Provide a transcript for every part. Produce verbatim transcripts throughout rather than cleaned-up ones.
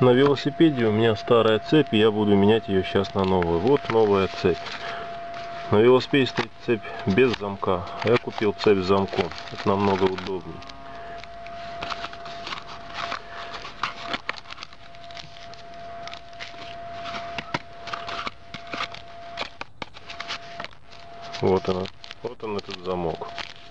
На велосипеде у меня старая цепь, и я буду менять ее сейчас на новую. Вот новая цепь. На велосипеде стоит цепь без замка, а я купил цепь с замком. Это намного удобнее. Вот она, вот он этот замок.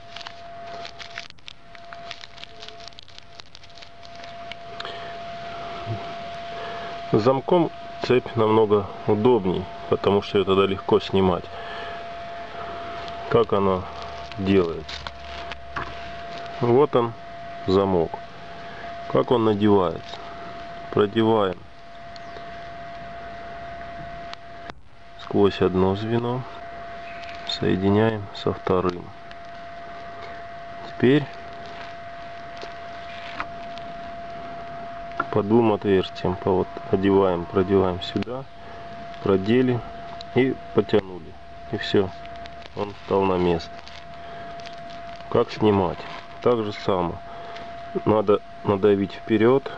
С замком цепь намного удобней, потому что ее тогда легко снимать. Как она делается? Вот он, замок. Как он надевается? Продеваем сквозь одно звено, соединяем со вторым. Теперь по двум отверстиям по вот одеваем, продеваем сюда, продели и потянули, и все, он встал на место. Как снимать? Так же само, надо надавить вперед,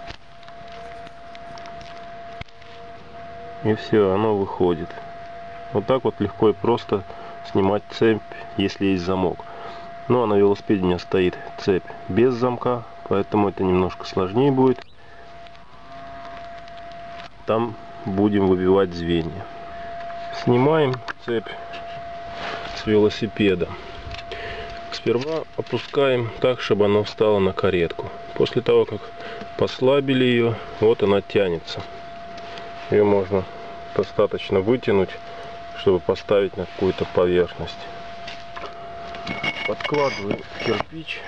и все, оно выходит. Вот так вот легко и просто снимать цепь, если есть замок. Ну а на велосипеде у меня стоит цепь без замка, поэтому это немножко сложнее будет. Там будем выбивать звенья. Снимаем цепь с велосипеда. Сперва опускаем так, чтобы она встала на каретку. После того, как послабили ее, вот она тянется. Ее можно достаточно вытянуть, чтобы поставить на какую-то поверхность. Подкладываем кирпич.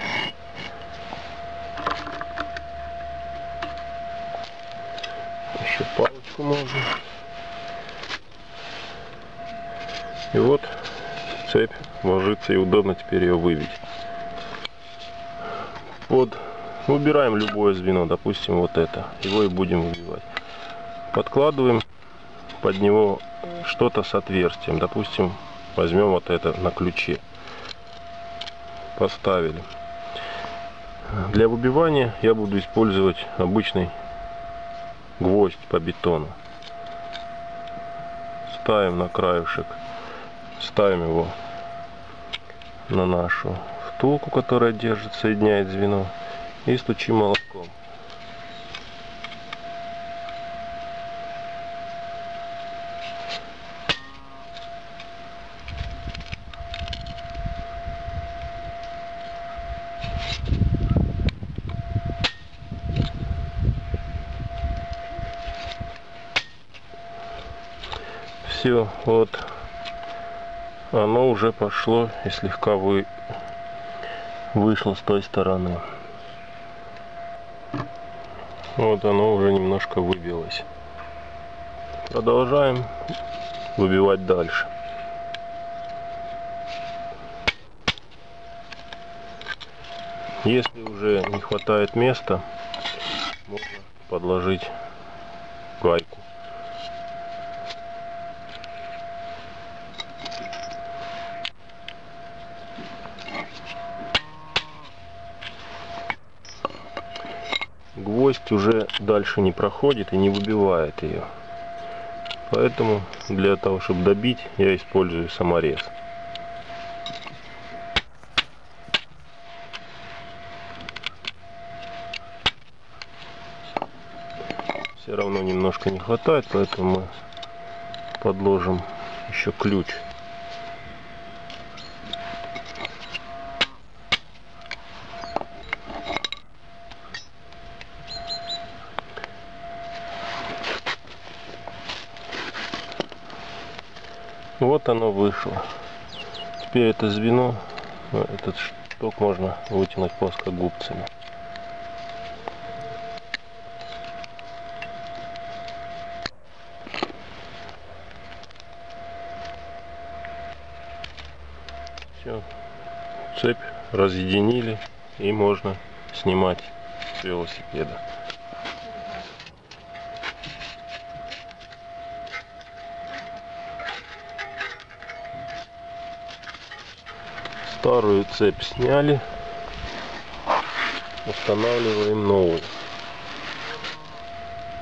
Еще палочку можно. И вот цепь ложится, и удобно теперь ее выбить. Под выбираем любое звено, допустим вот это, его и будем выбивать. Подкладываем под него что-то с отверстием, допустим возьмем вот это на ключе, поставили. Для выбивания я буду использовать обычный гвоздь по бетону. Ставим на краешек, ставим его на нашу втулку, которая держит, соединяет звено, и стучим молотком. Все, вот оно уже пошло и слегка вы вышло с той стороны. Вот оно уже немножко выбилось. Продолжаем выбивать дальше. Если уже не хватает места, можно подложить гайку. Гвоздь уже дальше не проходит и не выбивает ее. Поэтому для того, чтобы добить, я использую саморез. Все равно немножко не хватает, поэтому мы подложим еще ключ. Вот оно вышло. Теперь это звено, этот шток можно вытянуть плоскогубцами. Все, цепь разъединили, и можно снимать с велосипеда. Старую цепь сняли, устанавливаем новую.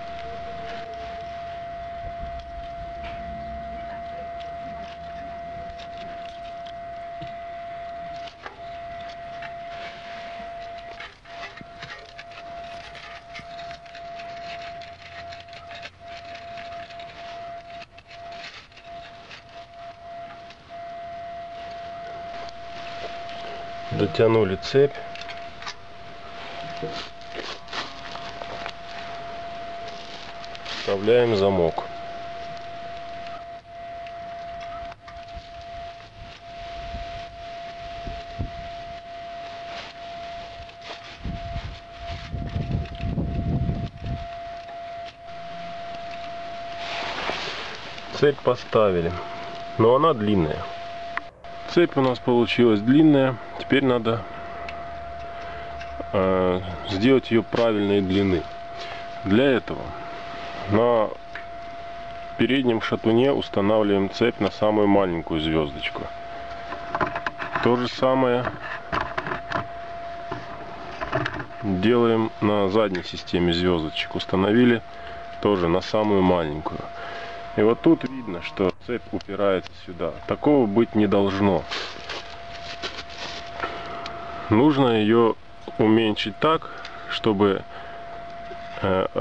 Затянули цепь. Вставляем замок. Цепь поставили, но она длинная. Цепь у нас получилась длинная. Теперь надо э, сделать ее правильной длины. Для этого на переднем шатуне устанавливаем цепь на самую маленькую звездочку. То же самое делаем на задней системе звездочек. Установили тоже на самую маленькую. И вот тут видно, что цепь упирается сюда. Такого быть не должно. Нужно ее уменьшить так, чтобы э,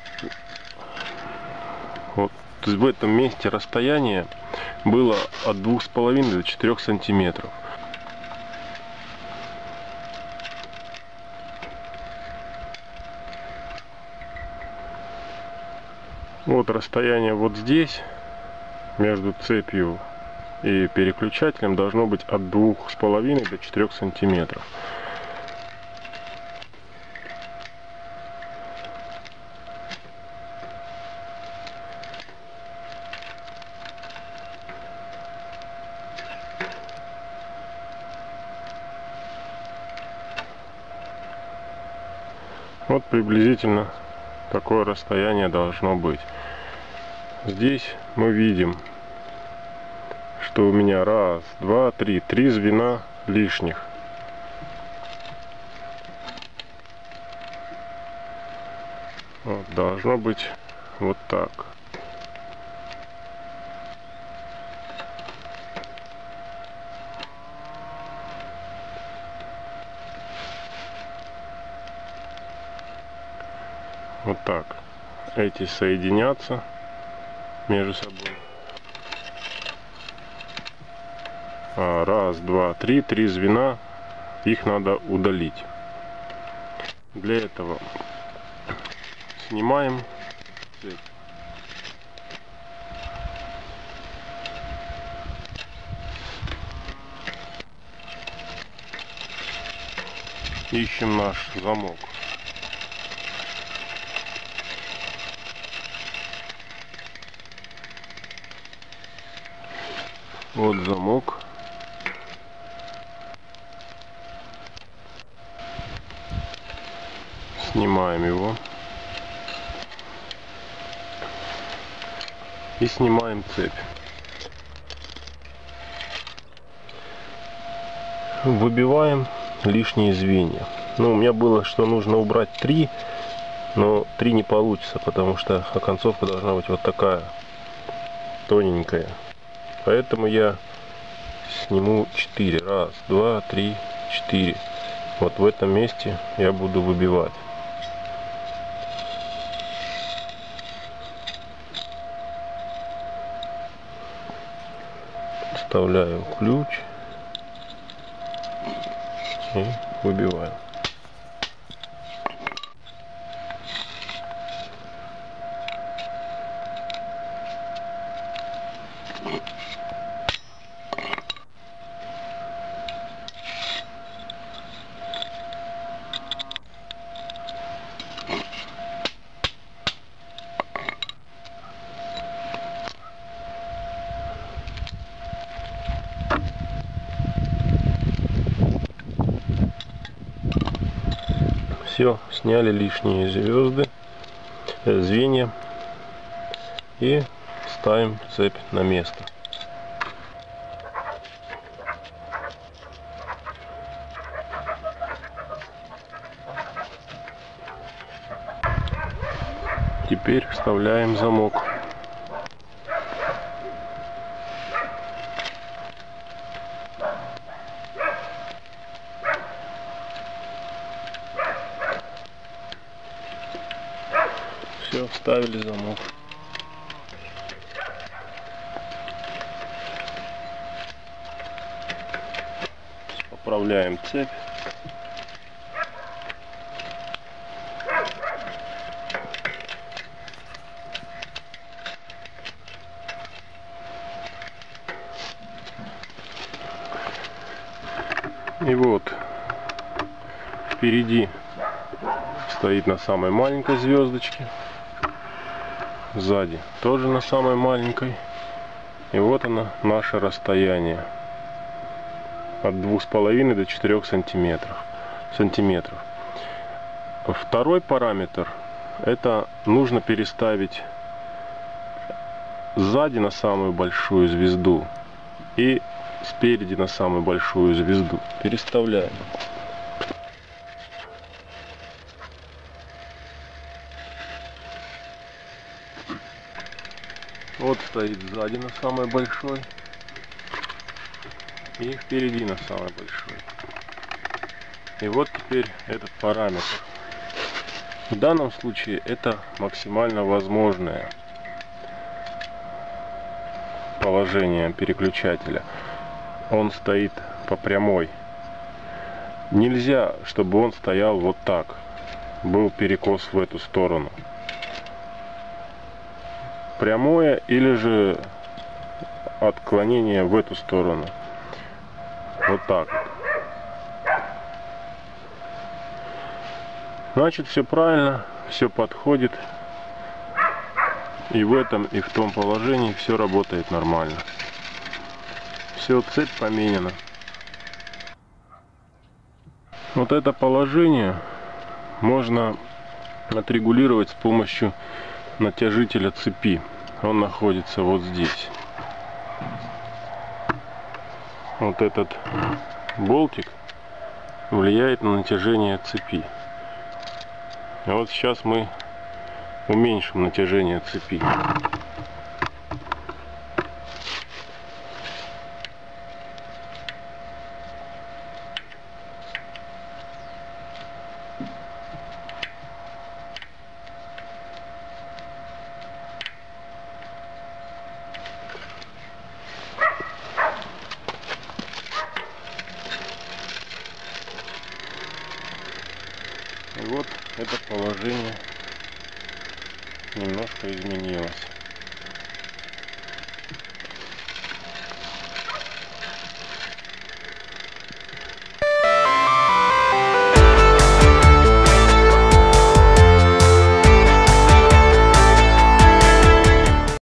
вот в этом месте расстояние было от двух с половиной до четырёх сантиметров. Вот расстояние вот здесь между цепью и переключателем должно быть от двух с половиной до четырёх сантиметров. Вот приблизительно такое расстояние должно быть. Здесь мы видим, что у меня раз, два, три, три звена лишних. Вот, должно быть вот так. Вот так. Эти соединятся между собой. А, раз, два, три. Три звена. Их надо удалить. Для этого снимаем цепь. Ищем наш замок. Вот замок. Снимаем его. И снимаем цепь. Выбиваем лишние звенья. Ну, у меня было, что нужно убрать три, но три не получится, потому что оконцовка должна быть вот такая, тоненькая. Поэтому я сниму четыре. Раз, два, три, четыре. Вот в этом месте я буду выбивать. Вставляю ключ и выбиваю. Все, сняли лишние звезды, э, звенья и ставим цепь на место. Теперь вставляем замок. Все, вставили замок. расправляем цепь. И вот впереди стоит на самой маленькой звездочке, сзади тоже на самой маленькой. И вот оно, наше расстояние от двух с половиной до четырёх сантиметров. сантиметров. Второй параметр — это нужно переставить сзади на самую большую звезду и спереди на самую большую звезду. Переставляем. Вот стоит сзади на самой большой и впереди на самой большой. И вот теперь этот параметр. В данном случае это максимально возможное положение переключателя. Он стоит по прямой. Нельзя, чтобы он стоял вот так, был перекос в эту сторону. Прямое или же отклонение в эту сторону. Вот так. Значит, все правильно, все подходит. И в этом, и в том положении все работает нормально. Все, цепь поменена. Вот это положение можно отрегулировать с помощью натяжителя цепи. Он находится вот здесь. Вот этот болтик влияет на натяжение цепи. А вот сейчас мы уменьшим натяжение цепи. И вот это положение немножко изменилось.